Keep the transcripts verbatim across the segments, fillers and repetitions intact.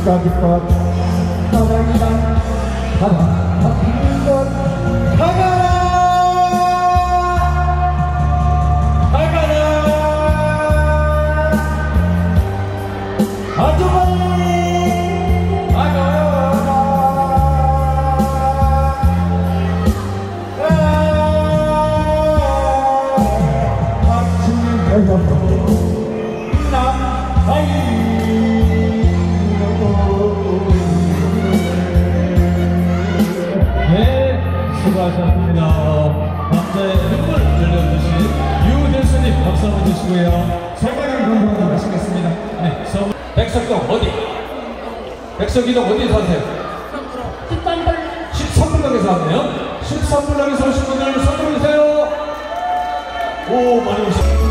가지껏 사랑이란 바람 바뀌는 것 가가라 가가라 아주 빨리 가가라 아침 되어 남아이 수고하셨습니다. 남자의 눈물 들려주신 유대수님 박수 한번 주시고요. 소감을 공부하도록 하시겠습니다. 네, 서 백석동 어디? 백석이동 어디 사세요? 십삼 분. 십삼 분역에서 왔네요. 십삼 분역에서 오신 분들 손 들어주세요. 오, 많이 오셨어요.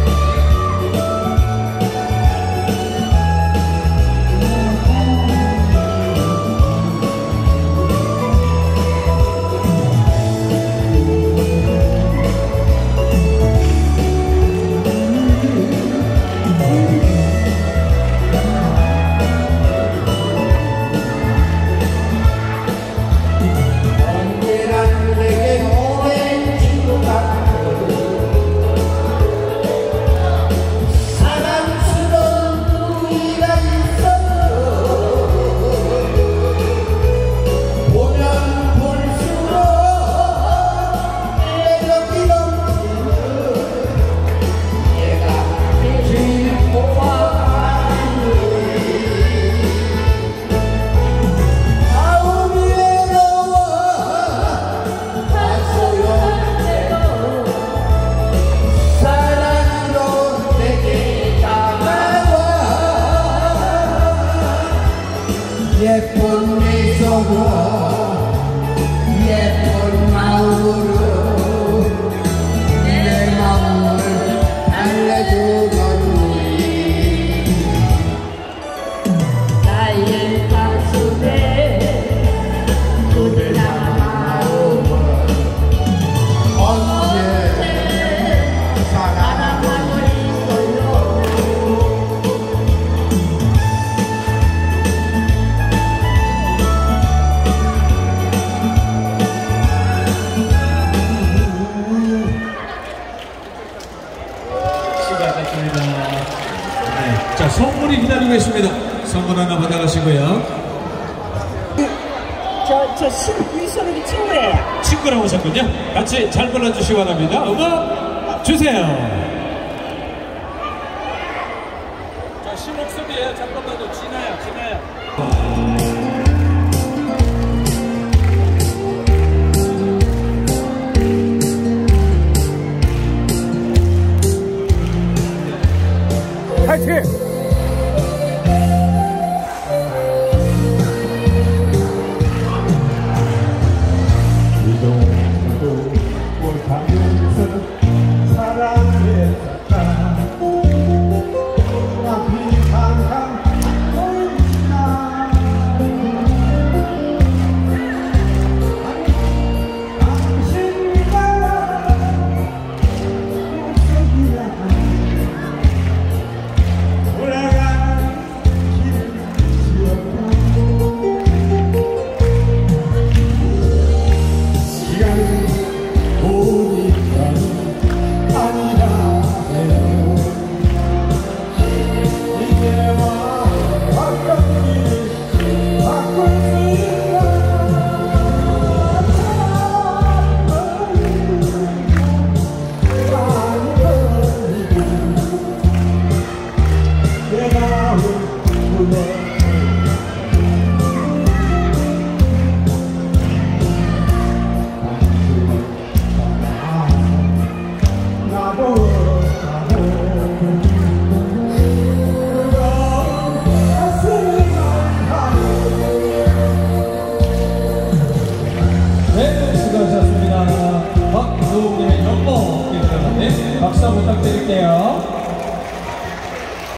예쁜 미소로 예쁜 마음으로 내 마음을 달래주거니 나의 가슴에 그대란 마음을 언제 사랑하고 있어요. 네, 자, 선물이 기다리고 있습니다. 선물 하나 받아가시고요. 저, 저 신, 위선욱이 친구예요. 친구라고 오셨군요. 같이 잘 불러주시기 바랍니다. 음악 주세요. 자, 신옥섭이에요. 잠깐만요. 진아야, 진아야. 파이팅! 이동도 못하면서 사랑했었다. 앞이 항상 보이지나 당신과 약속이라 박수님의 연봉 박수 부탁드릴게요.